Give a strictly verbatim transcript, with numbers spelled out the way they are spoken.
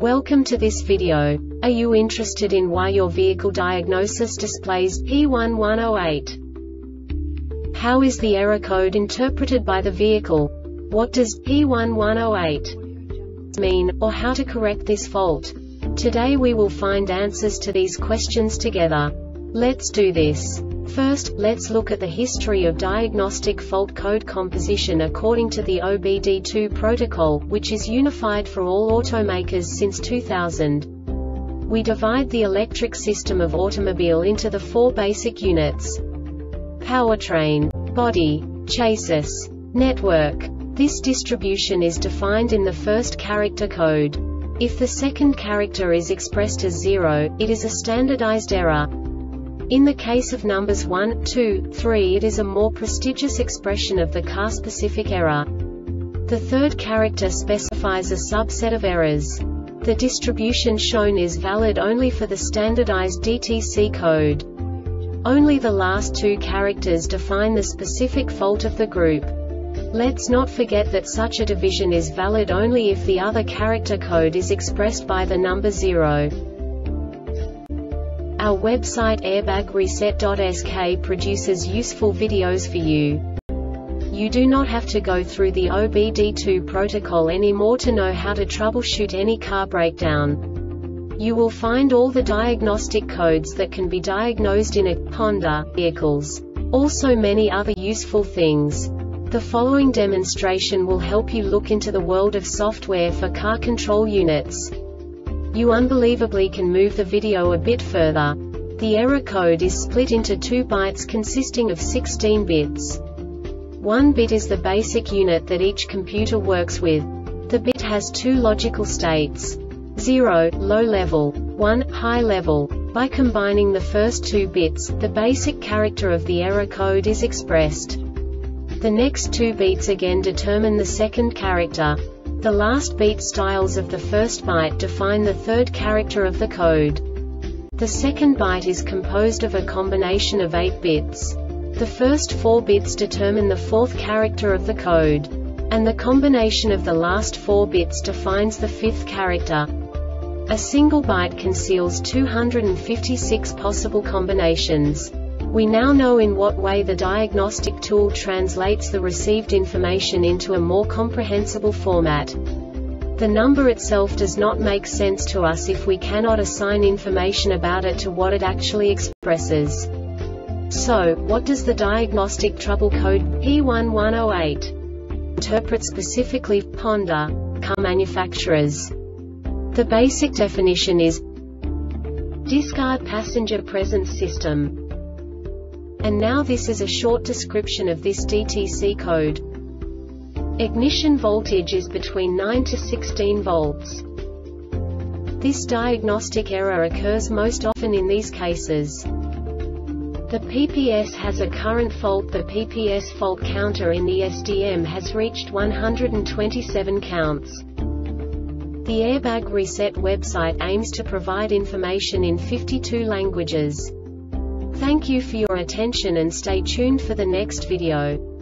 Welcome to this video. Are you interested in why your vehicle diagnosis displays P one one zero eight? How is the error code interpreted by the vehicle? What does P one one zero eight mean, or how to correct this fault? Today we will find answers to these questions together. Let's do this. First, let's look at the history of diagnostic fault code composition according to the O B D two protocol, which is unified for all automakers since two thousand. We divide the electric system of automobile into the four basic units: powertrain, body, chassis, network. This distribution is defined in the first character code. If the second character is expressed as zero, it is a standardized error. In the case of numbers one, two, three, it is a more prestigious expression of the car-specific error. The third character specifies a subset of errors. The distribution shown is valid only for the standardized D T C code. Only the last two characters define the specific fault of the group. Let's not forget that such a division is valid only if the other character code is expressed by the number zero. Our website airbag reset dot S K produces useful videos for you. You do not have to go through the O B D two protocol anymore to know how to troubleshoot any car breakdown. You will find all the diagnostic codes that can be diagnosed in a Honda vehicles. Also many other useful things. The following demonstration will help you look into the world of software for car control units. You unbelievably can move the video a bit further. The error code is split into two bytes consisting of sixteen bits. One bit is the basic unit that each computer works with. The bit has two logical states: zero, low level, one, high level. By combining the first two bits, the basic character of the error code is expressed. The next two beats again determine the second character. The last beat styles of the first byte define the third character of the code. The second byte is composed of a combination of eight bits. The first four bits determine the fourth character of the code. And the combination of the last four bits defines the fifth character. A single byte conceals two hundred fifty-six possible combinations. We now know in what way the diagnostic tool translates the received information into a more comprehensible format. The number itself does not make sense to us if we cannot assign information about it to what it actually expresses. So, what does the diagnostic trouble code P one one zero eight interpret specifically for Honda car manufacturers? The basic definition is discard passenger presence system. And now this is a short description of this D T C code. Ignition voltage is between nine to sixteen volts. This diagnostic error occurs most often in these cases. The P P S has a current fault. The P P S fault counter in the S D M has reached one hundred twenty-seven counts. The Airbag Reset website aims to provide information in fifty-two languages. Thank you for your attention and stay tuned for the next video.